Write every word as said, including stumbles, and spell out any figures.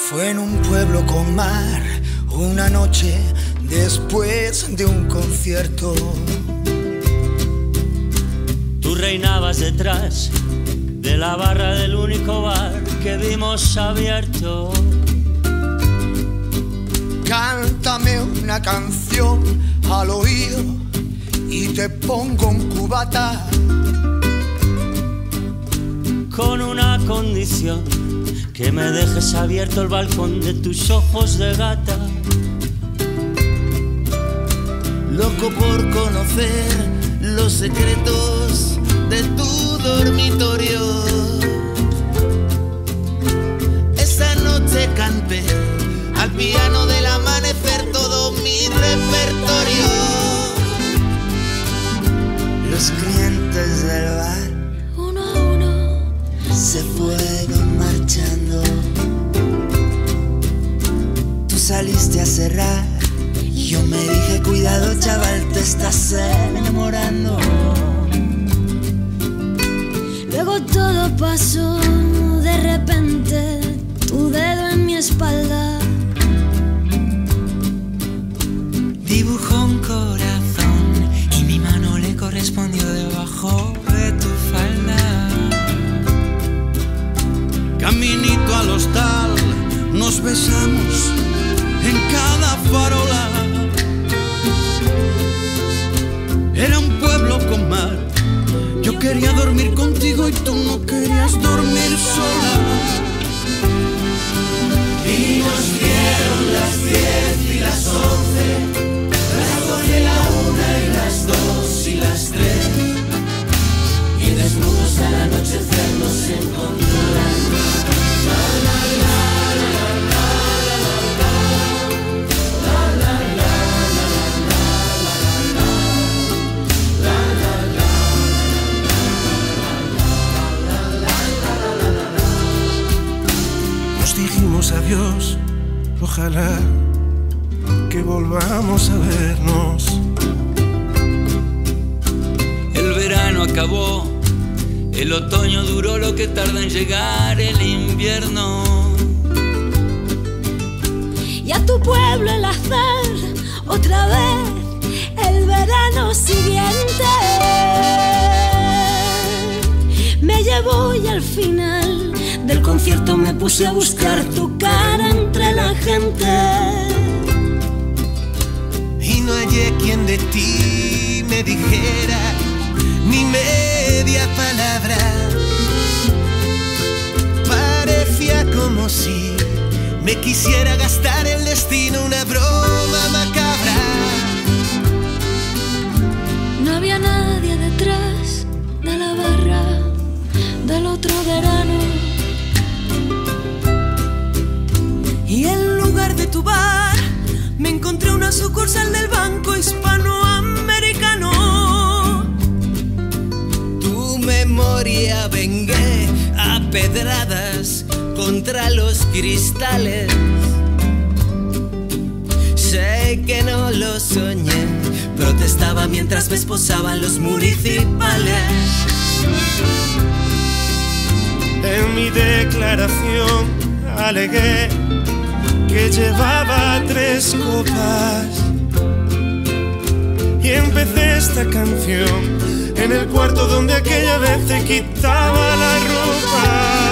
Fue en un pueblo con mar, una noche después de un concierto. Tú reinabas detrás de la barra del único bar que vimos abierto. Cántame una canción al oído y te pongo un cubata. Con una condición, que me dejes abierto el balcón de tus ojos de gata. Loco por conocer los secretos de tu dormitorio. Esa noche canté al piano del amanecer todo mi repertorio. Los clientes del bar uno a uno se fueron marchando. Tú saliste a cerrar y yo me dije, cuidado chaval, te estás enamorando. Luego todo pasó de repente, tu dedo en mi espalda dibujó un corazón y mi mano le correspondió debajo de tu falda. Caminito al hostal, nos besamos en cada farola. Era un pueblo con mar, yo quería dormir contigo y tú no querías dormir sola. Y nos dieron las diez y las once, las doce, la una y las dos y las tres. Y desnudos al anochecer nos encontrarán. Nos dijimos adiós, ojalá que volvamos a vernos. El verano acabó, el otoño duró lo que tarda en llegar el invierno. y a tu pueblo el azar otra vez el verano siguiente me llevó y al final del concierto me puse a buscar tu cara entre la gente y no hallé quien de ti me dijera ni media palabra. Parecía como si me quisiera gastar el destino, una broma macabra. No había nadie detrás de la barra del otro verano y en lugar de tu bar me encontré una sucursal del Banco Hispanoamericano. Tu memoria vengué a pedradas contra los cristales. Sé que no lo soñé, protestaba mientras me esposaban los municipales. En mi declaración alegué que llevaba tres copas y empecé esta canción en el cuarto donde aquella vez te quitaba la ropa.